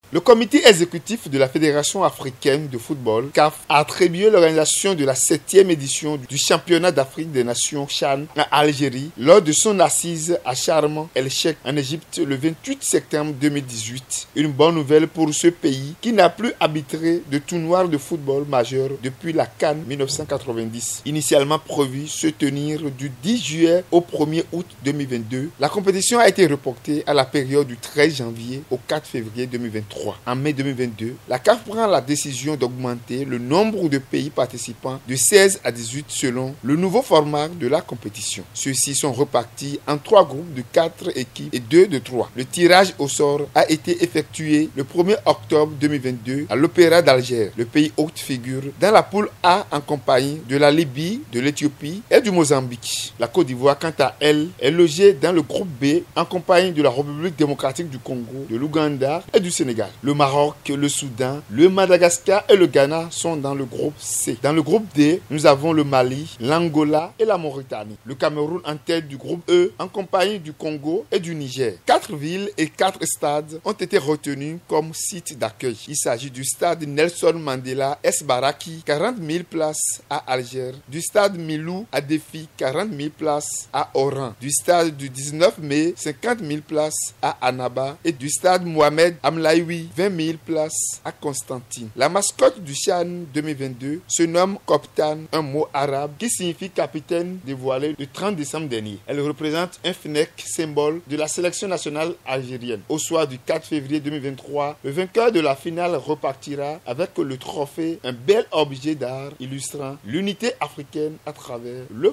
Le comité exécutif de la Fédération africaine de football, CAF, a attribué l'organisation de la 7e édition du championnat d'Afrique des Nations CHAN à Algérie lors de son assise à Sharm el-Sheikh en Égypte le 28 septembre 2018. Une bonne nouvelle pour ce pays qui n'a plus arbitré de tournoi de football majeur depuis la CAN 1990. Initialement prévu se tenir du 10 juillet au 1er août 2022, la compétition a été reportée à la période du 13 janvier au 4 février 2023. En mai 2022, la CAF prend la décision d'augmenter le nombre de pays participants de 16 à 18 selon le nouveau format de la compétition. Ceux-ci sont repartis en 3 groupes de 4 équipes et 2 de 3. Le tirage au sort a été effectué le 1er octobre 2022 à l'Opéra d'Alger. Le pays hôte figure dans la poule A en compagnie de la Libye, de l'Éthiopie et du Mozambique. La Côte d'Ivoire, quant à elle, est logée dans le groupe B en compagnie de la République démocratique du Congo, de l'Ouganda et du Sénégal. Le Maroc, le Soudan, le Madagascar et le Ghana sont dans le groupe C. Dans le groupe D, nous avons le Mali, l'Angola et la Mauritanie. Le Cameroun en tête du groupe E en compagnie du Congo et du Niger. 4 villes et 4 stades ont été retenus comme site d'accueil. Il s'agit du stade Nelson Mandela S. Baraki, 40 000 places à Alger, du stade Milou à Défi, 40 000 places à Oran, du stade du 19 mai, 50 000 places à Annaba et du stade Mohamed Amlaoui, 20 000 places à Constantine. La mascotte du CHAN 2022 se nomme Koptan, un mot arabe qui signifie capitaine dévoilé le 30 décembre dernier. Elle représente un fennec, symbole de la sélection nationale algérienne. Au soir du 4 février 2023, le vainqueur de la finale repartira avec le trophée, un bel objet d'art illustrant l'unité africaine à travers le